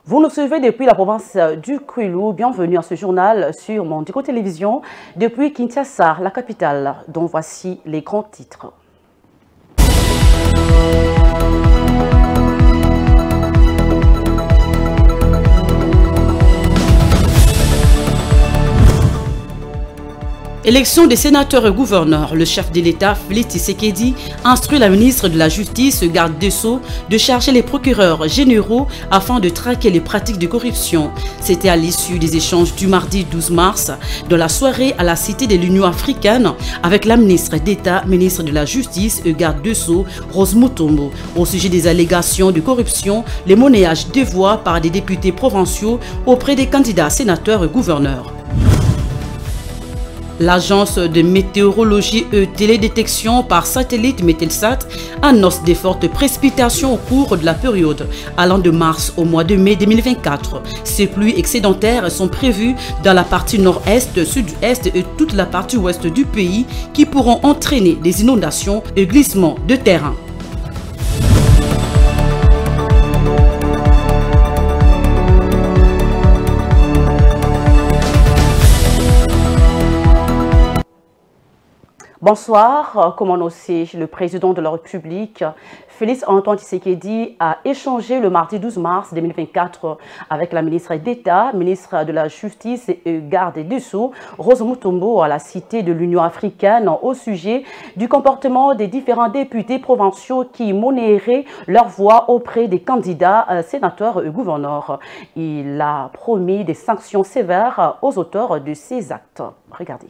Vous nous suivez depuis la province du Kwilu. Bienvenue à ce journal sur Mondico Télévision depuis Kinshasa, la capitale, dont voici les grands titres. Élection des sénateurs et gouverneurs. Le chef de l'État, Félix Tshisekedi, instruit la ministre de la Justice, garde des Sceaux, de charger les procureurs généraux afin de traquer les pratiques de corruption. C'était à l'issue des échanges du mardi 12 mars, de la soirée à la Cité de l'Union africaine, avec la ministre d'État, ministre de la Justice et garde des Sceaux, Rose Mutombo, au sujet des allégations de corruption, les monnayages de voix par des députés provinciaux auprès des candidats sénateurs et gouverneurs. L'agence de météorologie et télédétection par satellite Metelsat annonce des fortes précipitations au cours de la période allant de mars au mois de mai 2024. Ces pluies excédentaires sont prévues dans la partie nord-est, sud-est et toute la partie ouest du pays qui pourront entraîner des inondations et glissements de terrain. Bonsoir. Comme annoncé, le président de la République, Félix Antoine Tshisekedi, a échangé le mardi 12 mars 2024 avec la ministre d'État, ministre de la Justice et garde des Sceaux, Rose Mutombo, à la Cité de l'Union africaine au sujet du comportement des différents députés provinciaux qui monnaieraient leur voix auprès des candidats sénateurs et gouverneurs. Il a promis des sanctions sévères aux auteurs de ces actes. Regardez.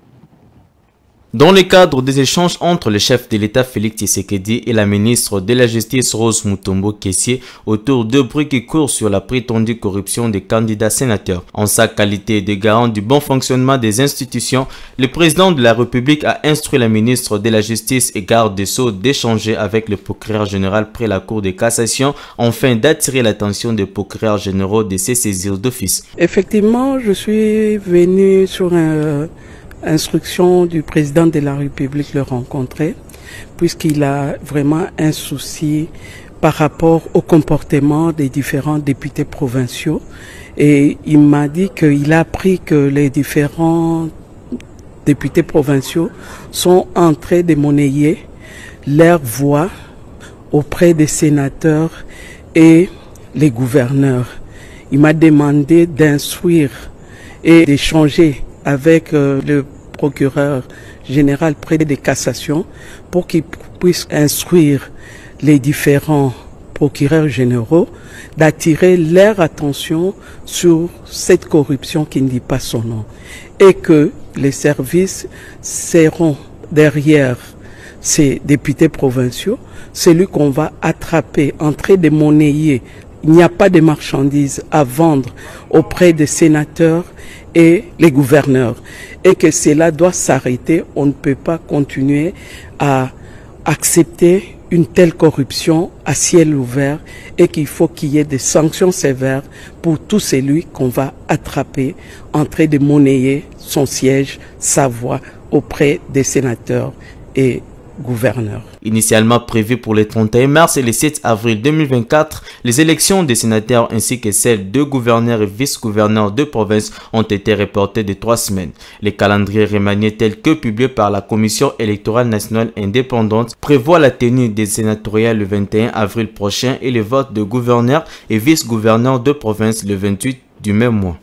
Dans le cadre des échanges entre le chef de l'État Félix Tshisekedi et la ministre de la Justice Rose Mutombo Kessié autour de bruits qui courent sur la prétendue corruption des candidats sénateurs. En sa qualité de garant du bon fonctionnement des institutions, le président de la République a instruit la ministre de la Justice et garde des Sceaux d'échanger avec le procureur général près la Cour de cassation afin d'attirer l'attention des procureurs généraux de ces saisir d'office. Effectivement, je suis venu sur instruction du président de la République le rencontrer, puisqu'il a vraiment un souci par rapport au comportement des différents députés provinciaux. Et il m'a dit qu'il a appris que les différents députés provinciaux sont en train de monnayer leur voix auprès des sénateurs et les gouverneurs. Il m'a demandé d'instruire et d'échanger avec le procureur général près des cassations pour qu'il puisse instruire les différents procureurs généraux d'attirer leur attention sur cette corruption qui ne dit pas son nom et que les services seront derrière ces députés provinciaux, celui qu'on va attraper en train de monnayer. Il n'y a pas de marchandises à vendre auprès des sénateurs et les gouverneurs et que cela doit s'arrêter. On ne peut pas continuer à accepter une telle corruption à ciel ouvert et qu'il faut qu'il y ait des sanctions sévères pour tout celui qu'on va attraper en train de monnayer son siège, sa voix auprès des sénateurs et gouverneurs. Initialement prévues pour le 31 mars et le 7 avril 2024, les élections des sénateurs ainsi que celles de gouverneurs et vice-gouverneurs de province ont été reportées de 3 semaines. Les calendriers remaniés tels que publiés par la Commission électorale nationale indépendante prévoient la tenue des sénatoriales le 21 avril prochain et le vote de gouverneurs et vice-gouverneurs de province le 28 du même mois.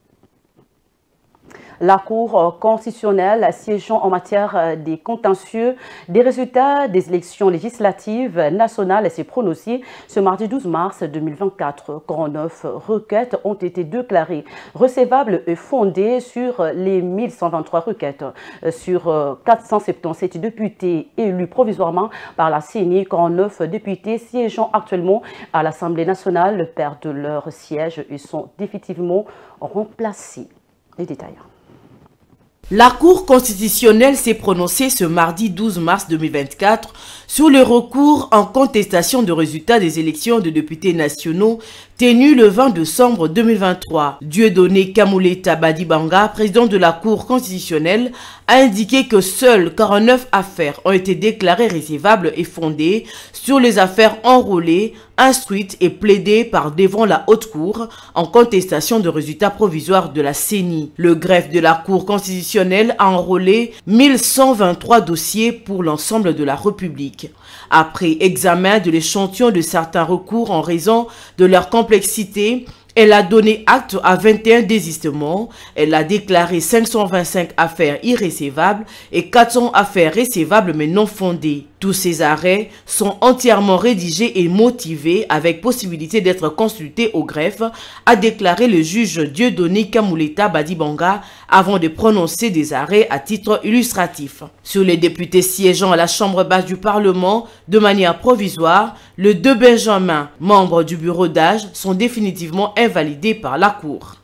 La Cour constitutionnelle siégeant en matière des contentieux des résultats des élections législatives nationales s'est prononcée ce mardi 12 mars 2024. 49 requêtes ont été déclarées recevables et fondées sur les 1123 requêtes. Sur 477 députés élus provisoirement par la CENI, 49 députés siégeant actuellement à l'Assemblée nationale perdent leur siège et sont définitivement remplacés. Les détails. La Cour constitutionnelle s'est prononcée ce mardi 12 mars 2024 sur le recours en contestation de résultats des élections de députés nationaux tenues le 20 décembre 2023. Dieudonné Kamuleta Badibanga, président de la Cour constitutionnelle, a indiqué que seules 49 affaires ont été déclarées recevables et fondées sur les affaires enrôlées, instruites et plaidées par devant la Haute Cour en contestation de résultats provisoires de la CENI. Le greffe de la Cour constitutionnelle a enrôlé 1123 dossiers pour l'ensemble de la République. Après examen de l'échantillon de certains recours en raison de leur complexité, elle a donné acte à 21 désistements. Elle a déclaré 525 affaires irrécevables et 400 affaires récevables mais non fondées. Tous ces arrêts sont entièrement rédigés et motivés avec possibilité d'être consultés au greffe, a déclaré le juge Dieudonné Kamuleta Badibanga avant de prononcer des arrêts à titre illustratif. Sur les députés siégeant à la Chambre basse du Parlement de manière provisoire, les 2 Benjamin, membres du bureau d'âge, sont définitivement invalidés par la Cour.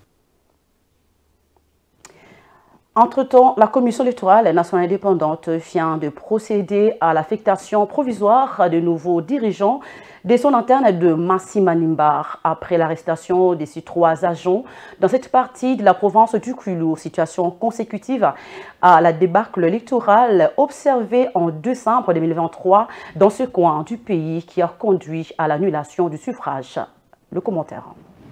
Entre-temps, la Commission électorale nationale indépendante vient de procéder à l'affectation provisoire de nouveaux dirigeants de son antenne de Massi-Manimba après l'arrestation de ces 3 agents dans cette partie de la province du Kwilu, situation consécutive à la débâcle électorale observée en décembre 2023 dans ce coin du pays qui a conduit à l'annulation du suffrage. Le commentaire.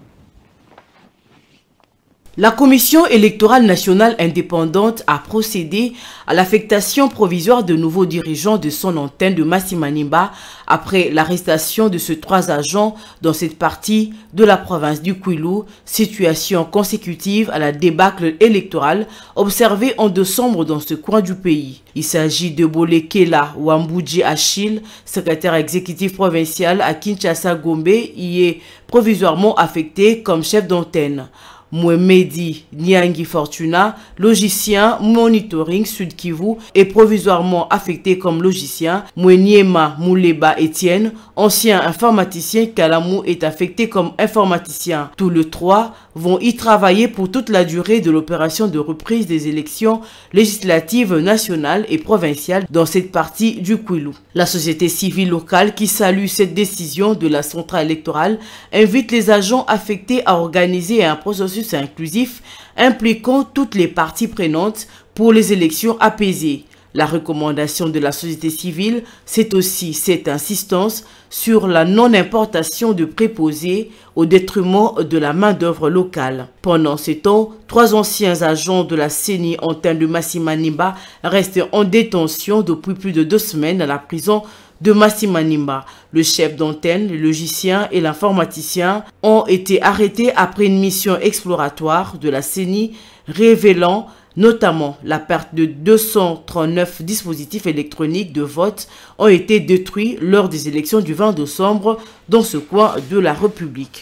La Commission électorale nationale indépendante a procédé à l'affectation provisoire de nouveaux dirigeants de son antenne de Massi-Manimba après l'arrestation de ces 3 agents dans cette partie de la province du Kwilu, situation consécutive à la débâcle électorale observée en décembre dans ce coin du pays. Il s'agit de Bolekela Wambudji Achille, secrétaire exécutif provincial à Kinshasa-Gombe, y est provisoirement affecté comme chef d'antenne. Mouemedi Nyangi Fortuna, logicien monitoring Sud Kivu, est provisoirement affecté comme logicien. Moueniema Mouleba Etienne, ancien informaticien Kalamou, est affecté comme informaticien. Tous les 3 vont y travailler pour toute la durée de l'opération de reprise des élections législatives nationales et provinciales dans cette partie du Kwilu. La société civile locale, qui salue cette décision de la centrale électorale, invite les agents affectés à organiser un processus inclusif impliquant toutes les parties prenantes pour les élections apaisées. La recommandation de la société civile, c'est aussi cette insistance sur la non-importation de préposés au détriment de la main-d'œuvre locale. Pendant ce temps, 3 anciens agents de la CENI antenne de Massi-Manimba restent en détention depuis plus de 2 semaines à la prison de Massi-Manimba. Le chef d'antenne, le logicien et l'informaticien ont été arrêtés après une mission exploratoire de la CENI révélant notamment la perte de 239 dispositifs électroniques de vote ont été détruits lors des élections du 20 décembre dans ce coin de la République.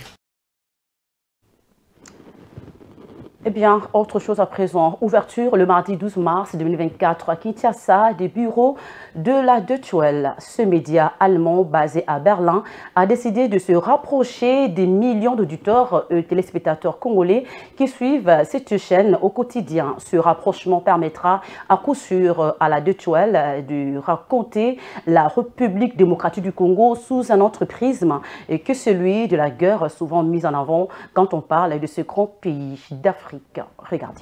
Eh bien, autre chose à présent. Ouverture le mardi 12 mars 2024 à Kinshasa des bureaux de la Deutsche Welle. Ce média allemand basé à Berlin a décidé de se rapprocher des millions d'auditeurs et téléspectateurs congolais qui suivent cette chaîne au quotidien. Ce rapprochement permettra à coup sûr à la Deutsche Welle de raconter la République démocratique du Congo sous un autre prisme que celui de la guerre souvent mis en avant quand on parle de ce grand pays d'Afrique. Regardez.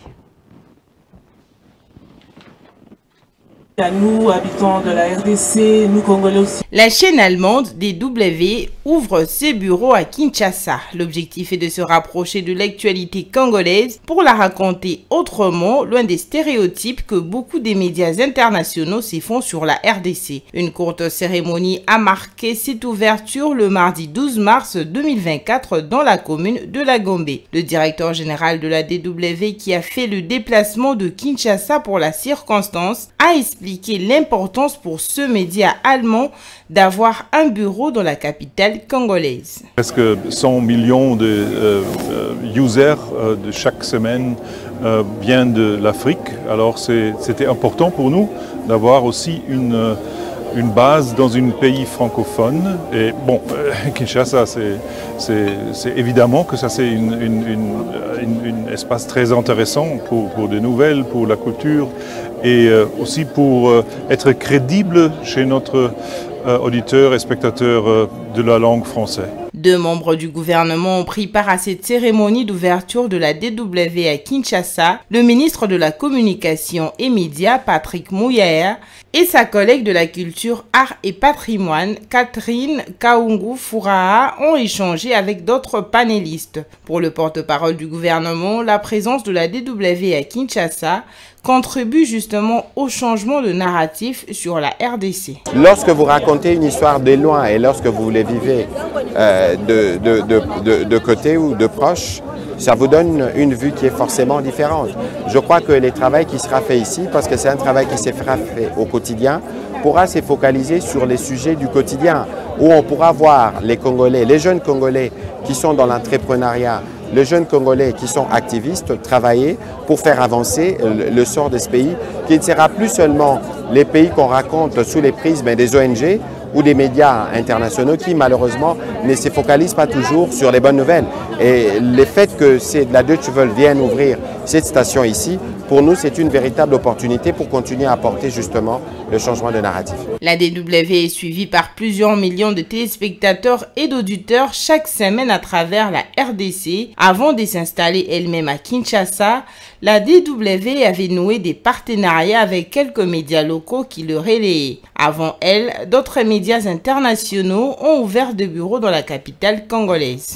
À nous, habitants de la RDC, nous Congolais aussi. La chaîne allemande DW ouvre ses bureaux à Kinshasa. L'objectif est de se rapprocher de l'actualité congolaise pour la raconter autrement, loin des stéréotypes que beaucoup des médias internationaux s'y font sur la RDC. Une courte cérémonie a marqué cette ouverture le mardi 12 mars 2024 dans la commune de la Gombe. Le directeur général de la DW, qui a fait le déplacement de Kinshasa pour la circonstance, a expliqué l'importance pour ce média allemand d'avoir un bureau dans la capitale congolaise. Presque 100 millions de users de chaque semaine viennent de l'Afrique. Alors c'était important pour nous d'avoir aussi une une base dans un pays francophone. Et bon, Kinshasa, c'est évidemment que ça c'est un espace très intéressant pour des nouvelles, pour la culture et aussi pour être crédible chez notre auditeurs et spectateurs de la langue française. 2 membres du gouvernement ont pris part à cette cérémonie d'ouverture de la DW à Kinshasa, le ministre de la Communication et Médias, Patrick Mouyaer, et sa collègue de la culture, art et patrimoine, Catherine Kaungu-Furaha, ont échangé avec d'autres panélistes. Pour le porte-parole du gouvernement, la présence de la DW à Kinshasa contribue justement au changement de narratif sur la RDC. Lorsque vous racontez une histoire de loin et lorsque vous les vivez de côté ou de proche, ça vous donne une vue qui est forcément différente. Je crois que le travail qui sera fait ici, parce que c'est un travail qui sera fait au quotidien, pourra se focaliser sur les sujets du quotidien, où on pourra voir les Congolais, les jeunes Congolais qui sont dans l'entrepreneuriat, les jeunes Congolais qui sont activistes, travailler pour faire avancer le sort de ce pays, qui ne sera plus seulement les pays qu'on raconte sous les prismes des ONG ou des médias internationaux qui malheureusement ne se focalisent pas toujours sur les bonnes nouvelles. Et le fait que la Deutsche Welle vienne ouvrir cette station ici, pour nous c'est une véritable opportunité pour continuer à apporter justement le changement de narratif. La DW est suivie par plusieurs millions de téléspectateurs et d'auditeurs chaque semaine à travers la RDC. Avant de s'installer elle-même à Kinshasa, la DW avait noué des partenariats avec quelques médias locaux qui le relayaient. Avant elle, d'autres médias internationaux ont ouvert des bureaux dans la capitale congolaise.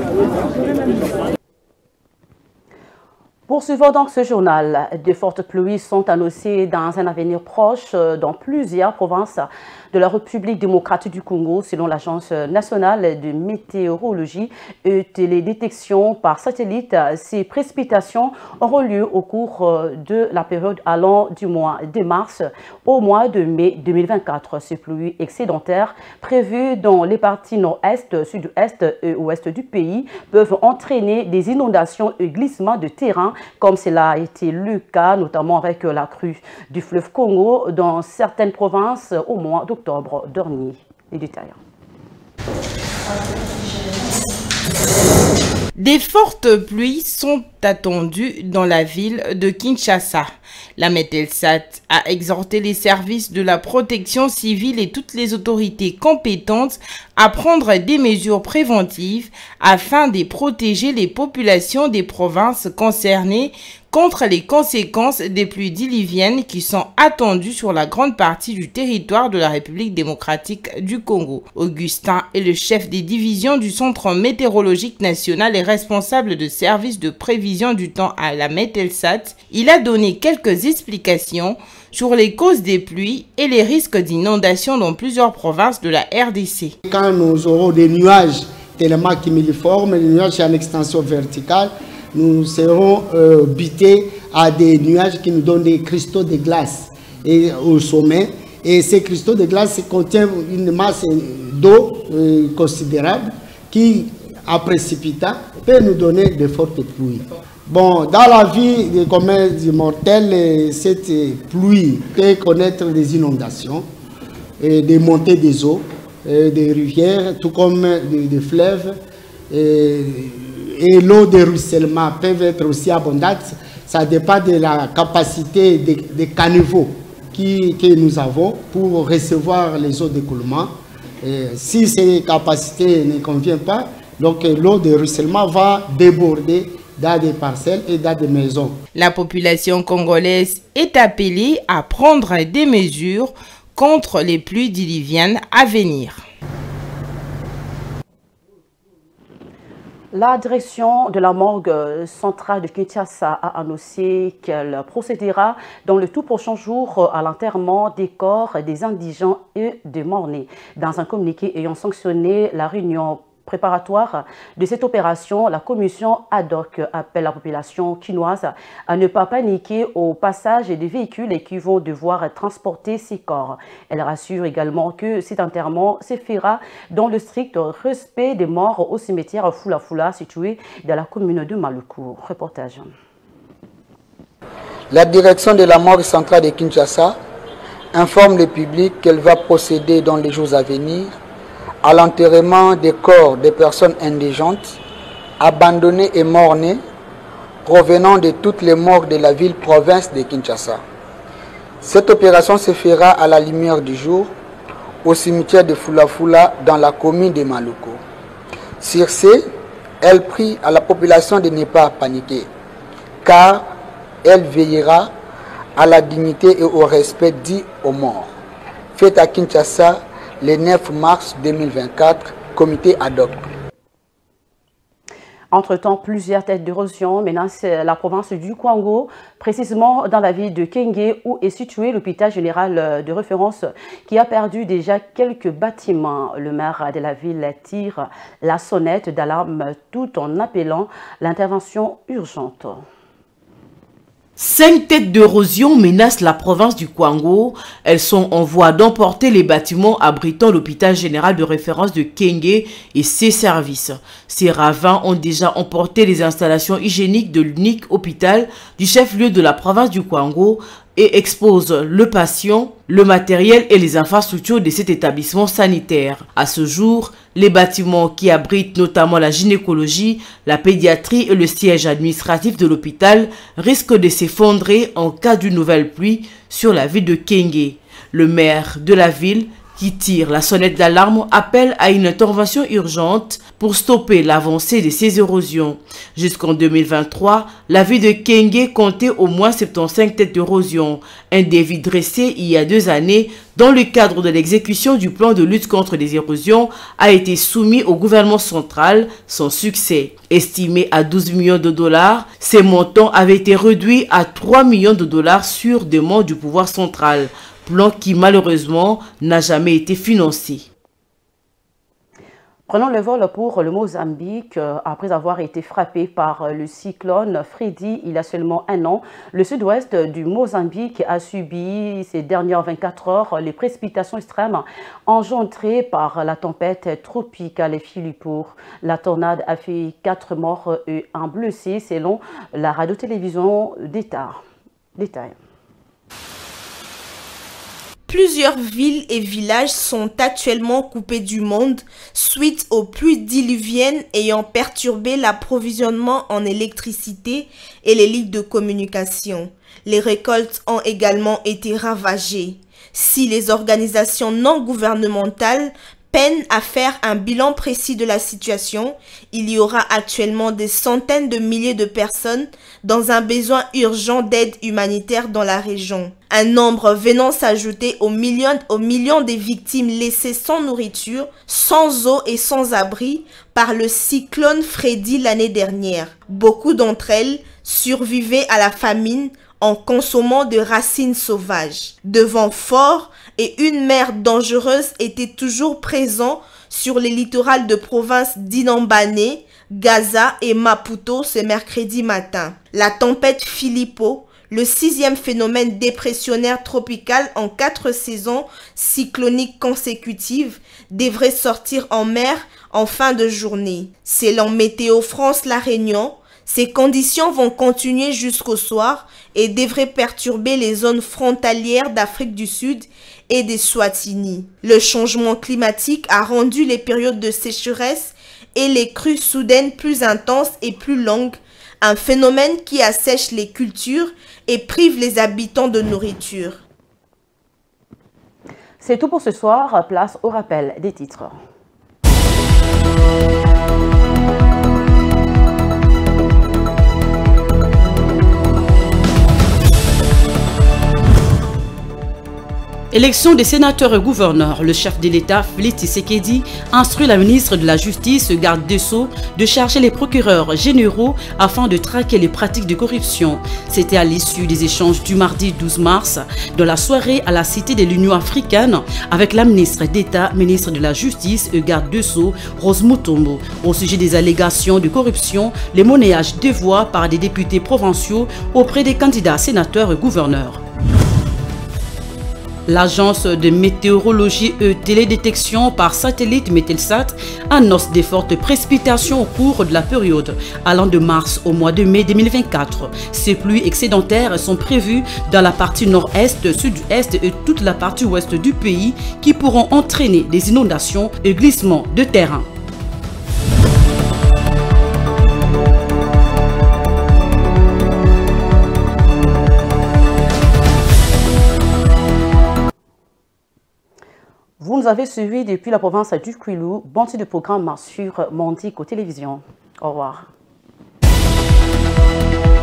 Poursuivons donc ce journal. De fortes pluies sont annoncées dans un avenir proche dans plusieurs provinces de la République démocratique du Congo, selon l'Agence nationale de météorologie et télédétection par satellite. Ces précipitations auront lieu au cours de la période allant du mois de mars au mois de mai 2024. Ces pluies excédentaires prévues dans les parties nord-est, sud-est et ouest du pays peuvent entraîner des inondations et glissements de terrain, comme cela a été le cas notamment avec la crue du fleuve Congo dans certaines provinces au mois d'octobre dernier. Les détails. Des fortes pluies sont attendues dans la ville de Kinshasa. La Metelsat a exhorté les services de la protection civile et toutes les autorités compétentes à prendre des mesures préventives afin de protéger les populations des provinces concernées contre les conséquences des pluies diluviennes qui sont attendues sur la grande partie du territoire de la République démocratique du Congo. Augustin est le chef des divisions du Centre météorologique national et responsable de services de prévision du temps à la Metelsat. Il a donné quelques explications sur les causes des pluies et les risques d'inondation dans plusieurs provinces de la RDC. Quand nous aurons des nuages tellement cumuliformes, les nuages en extension verticale, nous serons butés à des nuages qui nous donnent des cristaux de glace au sommet. Et ces cristaux de glace contiennent une masse d'eau considérable qui, en précipitant, peut nous donner de fortes pluies. Bon, dans la vie des communs mortels, cette pluie peut connaître des inondations, des montées des eaux, des rivières, tout comme des fleuves. Et l'eau de ruissellement peut être aussi abondante. Ça dépend de la capacité des caniveaux que nous avons pour recevoir les eaux d'écoulement. Si ces capacités ne conviennent pas, donc l'eau de ruissellement va déborder dans des parcelles et dans des maisons. La population congolaise est appelée à prendre des mesures contre les pluies diluviennes à venir. La direction de la morgue centrale de Kinshasa a annoncé qu'elle procédera dans le tout prochain jour à l'enterrement des corps des indigents et des morts-nés. Dans un communiqué ayant sanctionné la réunion préparatoire de cette opération, la commission ad hoc appelle la population quinoise à ne pas paniquer au passage des véhicules qui vont devoir transporter ces corps. Elle rassure également que cet enterrement se fera dans le strict respect des morts au cimetière Fula Fula situé dans la commune de Maluku. Reportage. La direction de la morgue centrale de Kinshasa informe le public qu'elle va procéder dans les jours à venir à l'enterrement des corps des personnes indigentes, abandonnées et mornées, provenant de toutes les morgues de la ville-province de Kinshasa. Cette opération se fera à la lumière du jour au cimetière de Fulafula dans la commune de Maluku. Sur ce, elle prie à la population de ne pas paniquer, car elle veillera à la dignité et au respect dû aux morts. Fête à Kinshasa le 9 mars 2024, comité ad hoc. Entre-temps, plusieurs têtes d'érosion menacent la province du Kwango, précisément dans la ville de Kenge, où est situé l'hôpital général de référence qui a perdu déjà quelques bâtiments. Le maire de la ville tire la sonnette d'alarme tout en appelant l'intervention urgente. 5 têtes d'érosion menacent la province du Kwango. Elles sont en voie d'emporter les bâtiments abritant l'hôpital général de référence de Kenge et ses services. Ces ravins ont déjà emporté les installations hygiéniques de l'unique hôpital du chef-lieu de la province du Kwango et exposent le patient, le matériel et les infrastructures de cet établissement sanitaire. À ce jour, les bâtiments qui abritent notamment la gynécologie, la pédiatrie et le siège administratif de l'hôpital risquent de s'effondrer en cas d'une nouvelle pluie sur la ville de Kenge. Le maire de la ville, qui tire la sonnette d'alarme, appelle à une intervention urgente pour stopper l'avancée de ces érosions. Jusqu'en 2023, la ville de Kenge comptait au moins 75 têtes d'érosion. Un défi dressé il y a 2 années dans le cadre de l'exécution du plan de lutte contre les érosions a été soumis au gouvernement central sans succès. Estimé à 12 millions de dollars, ces montants avaient été réduits à 3 millions de dollars sur demande du pouvoir central. Plan qui malheureusement n'a jamais été financé. Prenons le vol pour le Mozambique. Après avoir été frappé par le cyclone Freddy il y a seulement 1 an, le sud-ouest du Mozambique a subi ces dernières 24 heures les précipitations extrêmes engendrées par la tempête tropicale Philippot. La tornade a fait 4 morts et 1 blessé selon la radio-télévision d'État. Plusieurs villes et villages sont actuellement coupés du monde suite aux pluies diluviennes ayant perturbé l'approvisionnement en électricité et les lignes de communication. Les récoltes ont également été ravagées. Si les organisations non gouvernementales peinent à faire un bilan précis de la situation, il y aura actuellement des centaines de milliers de personnes dans un besoin urgent d'aide humanitaire dans la région. Un nombre venant s'ajouter aux millions des victimes laissées sans nourriture, sans eau et sans abri par le cyclone Freddy l'année dernière. Beaucoup d'entre elles survivaient à la famine en consommant de racines sauvages. De vents forts et une mer dangereuse étaient toujours présents sur les littorales de provinces d'Inhambane, Gaza et Maputo ce mercredi matin. La tempête Philippot, le 6e phénomène dépressionnaire tropical en 4 saisons cycloniques consécutives, devrait sortir en mer en fin de journée. Selon Météo France La Réunion, ces conditions vont continuer jusqu'au soir et devraient perturber les zones frontalières d'Afrique du Sud et des Swatini. Le changement climatique a rendu les périodes de sécheresse et les crues soudaines plus intenses et plus longues, un phénomène qui assèche les cultures et prive les habitants de nourriture. C'est tout pour ce soir. Place au rappel des titres. Élection des sénateurs et gouverneurs. Le chef de l'État, Félix Tshisekedi, instruit la ministre de la Justice, garde des Sceaux, de charger les procureurs généraux afin de traquer les pratiques de corruption. C'était à l'issue des échanges du mardi 12 mars, de la soirée à la Cité de l'Union africaine, avec la ministre d'État, ministre de la Justice et garde des Sceaux, Rose Mutombo, au sujet des allégations de corruption, les monnayages de voix par des députés provinciaux auprès des candidats sénateurs et gouverneurs. L'agence de météorologie et télédétection par satellite Mételsat annonce des fortes précipitations au cours de la période allant de mars au mois de mai 2024. Ces pluies excédentaires sont prévues dans la partie nord-est, sud-est et toute la partie ouest du pays qui pourront entraîner des inondations et glissements de terrain. Vous nous avez suivis depuis la province du Kwilu. Bon titre de programme sur Mondico Télévision. Au revoir.